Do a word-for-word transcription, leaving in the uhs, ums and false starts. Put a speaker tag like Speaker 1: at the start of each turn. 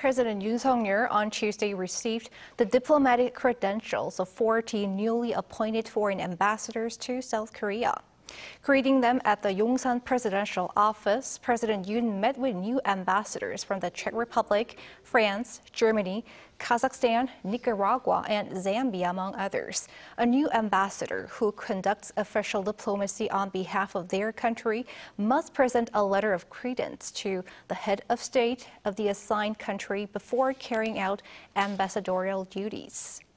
Speaker 1: President Yoon Suk Yeol on Tuesday received the diplomatic credentials of fourteen newly appointed foreign ambassadors to South Korea. Greeting them at the Yongsan Presidential Office, President Yoon met with new ambassadors from the Czech Republic, France, Germany, Kazakhstan, Nicaragua, and Zambia, among others. A new ambassador who conducts official diplomacy on behalf of their country must present a letter of credence to the head of state of the assigned country before carrying out ambassadorial duties.